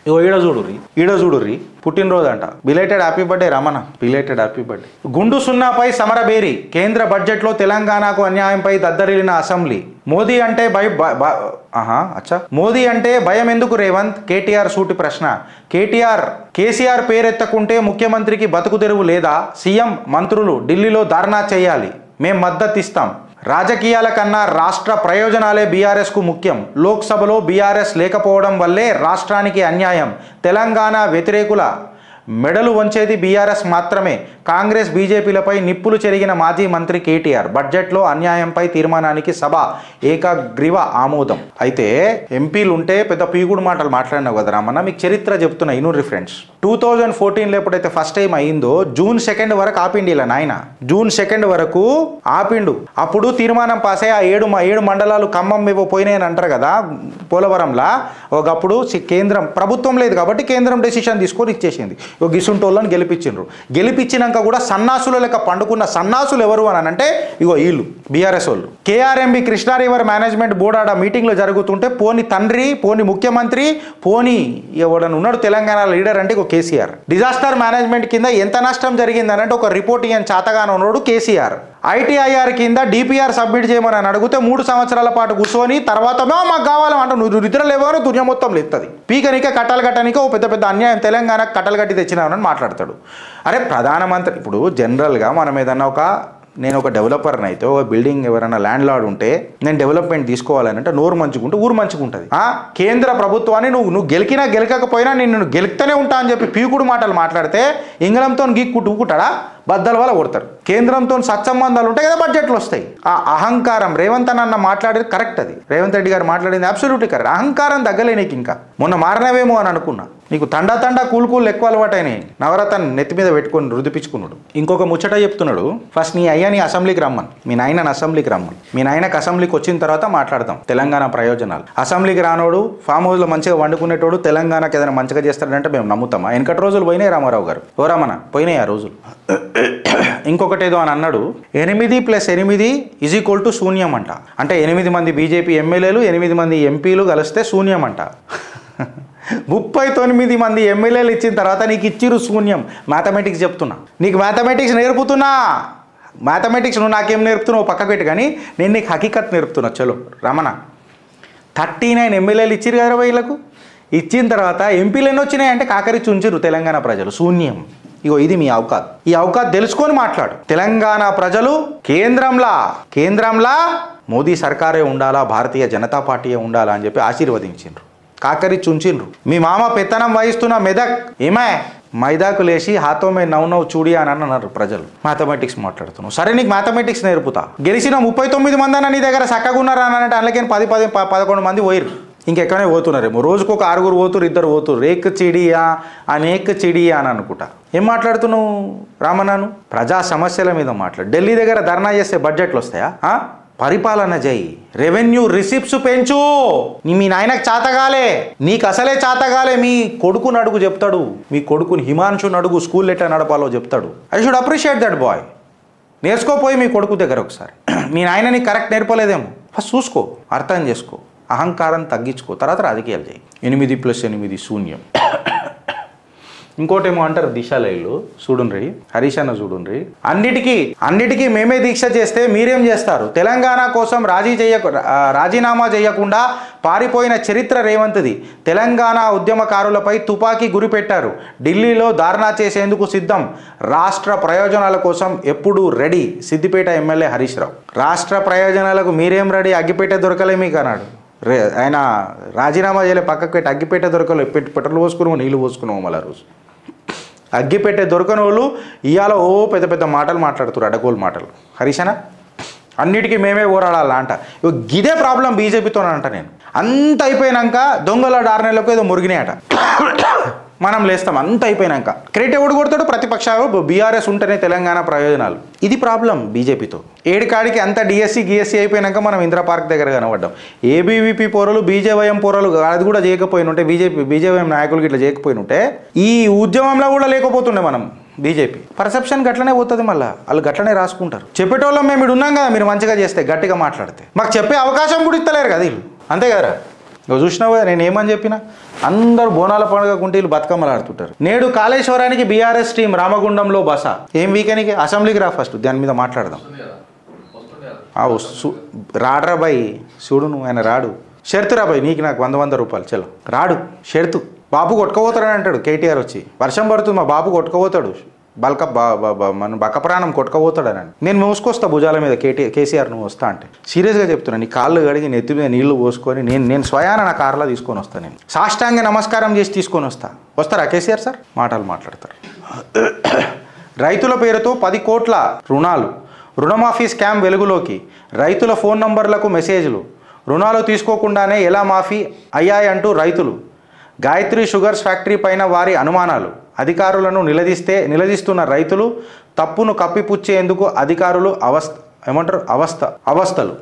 ఇగో ఈడ చూడుర్రి పుట్టినరోజు అంట. Belated happy birthday Ramana, belated happy birthday. గుండు సున్నాపై సమరబేరి, కేంద్ర బడ్జెట్లో తెలంగాణకు అన్యాయంపై దద్దరిల్లిన అసెంబ్లీ. మోదీ అంటే మోదీ అంటే భయం ఎందుకు రేవంత్? కేటీఆర్ సూటి ప్రశ్న. కేసీఆర్ పేరెత్తకుంటే ముఖ్యమంత్రికి బతుకు తెరువు లేదా? సీఎం మంత్రులు ఢిల్లీలో ధర్నా చేయాలి, మేం మద్దతు ఇస్తాం. రాజకీయాల కన్నా రాష్ట్ర ప్రయోజనాలే బీఆర్ఎస్కు ముఖ్యం. లోక్సభలో బీఆర్ఎస్ లేకపోవడం వల్లే రాష్ట్రానికి అన్యాయం. తెలంగాణ వ్యతిరేకుల మెడలు వంచేది బీఆర్ఎస్ మాత్రమే. కాంగ్రెస్ బీజేపీలపై నిప్పులు చెరిగిన మాజీ మంత్రి కేటీఆర్. బడ్జెట్లో అన్యాయంపై తీర్మానానికి సభ ఏకగ్రీవ ఆమోదం. అయితే ఎంపీలు ఉంటే పెద్ద పీగుడు మాటలు మాట్లాడినావు కదా రామన్న, మీకు చరిత్ర చెప్తున్నా ఇనుర్రి ఫ్రెండ్స్. 2014లో ఎప్పుడైతే ఫస్ట్ టైం అయిందో June 2 వరకు ఆపిండి ఇలా నాయన, June 2 వరకు ఆపిండు. అప్పుడు తీర్మానం పాస్ అయ్యి ఆ 7 మండలాలు ఖమ్మం ఏవో పోయినాయని అంటారు కదా పోలవరంలా. ఒకప్పుడు కేంద్రం ప్రభుత్వం లేదు కాబట్టి కేంద్రం డెసిషన్ తీసుకొని ఇచ్చేసింది. గిసుంటోళ్ళని గెలిపించినాక కూడా సన్నాసుల లెక్క పండుకున్న సన్నాసులు ఎవరు అని అంటే ఇగో వీళ్ళు బీఆర్ఎస్ వాళ్ళు. KRMB Krishna river management board ఆడ మీటింగ్లో జరుగుతుంటే పోని తండ్రి, పోని ముఖ్యమంత్రి, పోని ఎవడని ఉన్నాడు తెలంగాణ లీడర్ అంటే ఇగో కేసీఆర్. డిజాస్టర్ మేనేజ్మెంట్ కింద ఎంత నష్టం జరిగిందని అంటే ఒక రిపోర్ట్ ఇయ్యని చాతగానే ఉన్నాడు కేసీఆర్. ITIR కింద DPR సబ్మిట్ చేయమని అడిగితే 3 సంవత్సరాల పాటు కూర్చొని తర్వాత మాకు కావాలంటే నువ్వు నిద్ర లేవని దునియా మొత్తం లేస్తుంది. పీకనిక కట్టలు కట్టనిక ఓ పెద్ద అన్యాయం తెలంగాణకు కట్టలు కట్టి తెచ్చినామని మాట్లాడతాడు. అరే ప్రధానమంత్రి ఇప్పుడు జనరల్గా మనం ఏదన్నా నేను ఒక డెవలపర్ని అయితే ఒక బిల్డింగ్ ఎవరైనా ల్యాండ్ లార్డ్ ఉంటే నేను డెవలప్మెంట్ తీసుకోవాలని అంటే నోరు మంచుకుంటే ఊరు మంచుకుంటుంది. కేంద్ర ప్రభుత్వాన్ని నువ్వు గెలికినా గెలకకపోయినా నేను గెలుపుతూనే ఉంటా అని చెప్పి పీకుడు మాటలు మాట్లాడితే ఇంగ్లంతో గీక్కుంటాడా? బద్దల వల్ల కొడతారు. కేంద్రంతో సత్సంబంధాలు ఉంటాయి కదా, బడ్జెట్లు వస్తాయి. ఆ అహంకారం రేవంత్ అన్న మాట్లాడేది కరెక్ట్. అది రేవంత్ రెడ్డి గారు మాట్లాడింది అబ్సల్యూట్లీ కరెక్ట్. అహంకారం తగ్గలే నీకు. ఇంకా మొన్న మారినవేమో అని అనుకున్నా. నీకు తండా కూలు ఎక్కువ అలవాటైనాయి. నవరత్న నెత్తి మీద పెట్టుకొని రుదిపించుకున్నాడు. ఇంకొక ముచ్చట చెప్తున్నాడు. ఫస్ట్ నీ అయ్యని అసెంబ్లీకి రమ్మని, మీ నాయనని అసెంబ్లీకి రమ్మని. మీ నాయనకు అసెంబ్లీకి వచ్చిన తర్వాత మాట్లాడతాం తెలంగాణ ప్రయోజనాలు. అసెంబ్లీకి రానోడు ఫామ్ హౌస్లో మంచిగా వండుకునేటోడు తెలంగాణకు ఏదైనా మంచిగా చేస్తాడంటే మేము నమ్ముతామా? వెనకటి రోజులు పోయినాయి రామారావు గారు. ఓ రమణ పోయినాయి ఆ రోజులు. ఇంకొకటి ఏదో అని అన్నాడు, 8 + 8 = శూన్యం అంట. అంటే 8 మంది బీజేపీ ఎమ్మెల్యేలు 8 మంది ఎంపీలు కలిస్తే శూన్యం అంట. 39 మంది ఎమ్మెల్యేలు ఇచ్చిన తర్వాత నీకు ఇచ్చిరు శూన్యం. మ్యాథమెటిక్స్ చెప్తున్నా, నీకు మ్యాథమెటిక్స్ నేర్పుతున్నా. మ్యాథమెటిక్స్ నువ్వు నాకేం నేర్పుతున్నావు పక్క పెట్టి, కానీ నేను నీకు హకీకత్ నేర్పుతున్నా. చలో రమణ, 39 ఎమ్మెల్యేలు ఇచ్చిరు కదా వీళ్ళకు. ఇచ్చిన తర్వాత ఎంపీలు ఎన్ని వచ్చినాయంటే కాకరించి ఉంచిరు తెలంగాణ ప్రజలు. శూన్యం. ఇగో ఇది మీ అవకాశం. ఈ అవకాశం తెలుసుకొని మాట్లాడు. తెలంగాణ ప్రజలు కేంద్రంలా మోదీ సర్కారే ఉండాలా, భారతీయ జనతా పార్టీయే ఉండాలా అని చెప్పి ఆశీర్వదించిండ్రు, కాకరించి ఉంచిండ్రు. మీ మామ పెత్తనం వహిస్తున్న మెదక్ మైదాకు లేచి హాతోమే నవ్వు చూడి అని అన్నారు ప్రజలు. మ్యాథమెటిక్స్ మాట్లాడుతున్నావు, సరే నీకు మ్యాథమెటిక్స్ నేర్పుతా. గెలిచిన 39 మంది అన్న నీ దగ్గర చక్కగా ఉన్నారు అని అంటే అందులోకి 10-11 మంది పోయిరు. ఇంకెక్కడే పోతున్నారేమో. రోజుకు ఒక 6 పోతురు, 2 పోతురు. రేక్ చిడియా అని అనుకుంటా. ఏం మాట్లాడుతున్నావు రామన్నాను? ప్రజా సమస్యల మీద మాట్లాడు. ఢిల్లీ దగ్గర ధర్నా చేస్తే బడ్జెట్లు వస్తాయా? పరిపాలన చేయి, రెవెన్యూ రిసిప్ట్స్ పెంచు. మీ నాయనకు చాతగాలే, నీకు అసలే చాతగాలే. మీ కొడుకుని అడుగు చెప్తాడు, మీ కొడుకుని హిమాంశుని అడుగు స్కూల్ ఎట్లా నడపాలో చెప్తాడు. I should appreciate that boy. నేర్చుకోపోయి మీ కొడుకు దగ్గర ఒకసారి. మీ నాయన నీకు కరెక్ట్ నేర్పలేదేమో, ఫస్ట్ చూసుకో, అర్థం చేసుకో, అహంకారం తగ్గించుకో, తర్వాత రాజకీయాలు చేయి. 8 + 8 శూన్యం. ఇంకోటేమో అంటారు దిశాలైలు. చూడుండ్రి హరీష్ అన్న, చూడుండ్రి. అన్నిటికీ మేమే దీక్ష చేస్తే మీరేం చేస్తారు? తెలంగాణ కోసం రాజీనామా చేయకుండా పారిపోయిన చరిత్ర రేవంత్ది. తెలంగాణ ఉద్యమకారులపై తుపాకీ గురిపెట్టారు. ఢిల్లీలో ధర్నా చేసేందుకు సిద్ధం. రాష్ట్ర ప్రయోజనాల కోసం ఎప్పుడూ రెడీ. సిద్దిపేట ఎమ్మెల్యే హరీష్ రావు. రాష్ట్ర ప్రయోజనాలకు మీరేం రెడీ? అగ్గిపేట దొరకలే మీకు అన్నాడు. ఆయన రాజీనామా చేయలే, పక్కకు పెట్టి అగ్గిపేట దొరకలే. పెట్రోల్ పోసుకున్నావు, నీళ్ళు పోసుకున్నావు. మళ్ళీ రోజు అగ్గిపెట్టే దొరకని వాళ్ళు ఇవాళ పెద్ద మాటలు మాట్లాడుతున్నారు, అడగోలు మాటలు. హరీషనా అన్నిటికీ మేమే పోరాడాలా అంట. ఇదే ప్రాబ్లం బీజేపీతో అంట. నేను అంత అయిపోయినాక దొంగల 6 నెలలకు ఏదో మురిగినాయట, మనం లేస్తాం. అంత అయిపోయినాక క్రెడిట్ ఎవడు కొడతాడు? ప్రతిపక్షాలు. బీఆర్ఎస్ ఉంటేనే తెలంగాణ ప్రయోజనాలు. ఇది ప్రాబ్లం బీజేపీతో. ఏడికాడికి అంత డిఎస్సి అయిపోయినాక మనం ఇందిరా పార్క్ దగ్గర కనబడ్డాం. ఏబీవీపీ పోరలు, బీజేవైఎం పోరలు అది కూడా చేయకపోయినుంటే, బీజేవైఎం నాయకులకి ఇట్లా చేయకపోయినుంటే ఈ ఉద్యమంలో కూడా లేకపోతుండే మనం. బీజేపీ పర్సెప్షన్ గట్లనే పోతుంది. మళ్ళీ వాళ్ళు గట్లనే రాసుకుంటారు. చెప్పేటోళ్ళం మేము ఇక్కడ ఉన్నాం కదా, మీరు మంచిగా చేస్తే, గట్టిగా మాట్లాడితే. మాకు చెప్పే అవకాశం కూడా ఇస్తలేరు కదా వీళ్ళు. అంతే కదరా? ఇక చూసినావు కదా నేను ఏమని చెప్పిన, అందరూ బోనాల పండుగ కుంటీలు బతుకమ్మలు ఆడుతుంటారు. నేడు కాళేశ్వరానికి బీఆర్ఎస్ టీం రామగుండంలో బస. ఏం వీకెనికి అసెంబ్లీకి రా, ఫస్ట్ దాని మీద మాట్లాడదాం. రాడ్రా బాయ్, చూడు నువ్వు ఆయన రాడు. షర్తురా బాయ్, నీకు నాకు 100 రూపాయలు చలో రాడు. షర్తు బాబు కొట్టుకోపోతాడని అంటాడు కేటీఆర్ వచ్చి. వర్షం పడుతుంది మా బాబు కొట్టుకోపోతాడు, మన బక్క ప్రాణం కొట్టుకోపోతాడని. నేను మోసుకొస్తా భుజాల మీద కేసీఆర్ నువ్వు వస్తా అంటే. సీరియస్గా చెప్తున్నా, నీ కాళ్ళు కడిగి నెత్తి మీద నీళ్లు పోసుకొని నేను స్వయాన నా కార్లో తీసుకొని వస్తాను. నేను సాష్టాంగ నమస్కారం చేసి తీసుకొని వస్తారా కేసీఆర్ సార్? మాటలు మాట్లాడతారు. రైతుల పేరుతో 10 కోట్ల రుణాలు, రుణమాఫీ స్కామ్ వెలుగులోకి. రైతుల ఫోన్ నంబర్లకు మెసేజ్లు. రుణాలు తీసుకోకుండానే ఎలా మాఫీ అయ్యాయంటూ రైతులు. గాయత్రి షుగర్స్ ఫ్యాక్టరీ పైన వారి అనుమానాలు. అధికారులను నిలదీస్తున్న రైతులు. తప్పును కప్పిపుచ్చేందుకు అధికారులు అవస్థలు.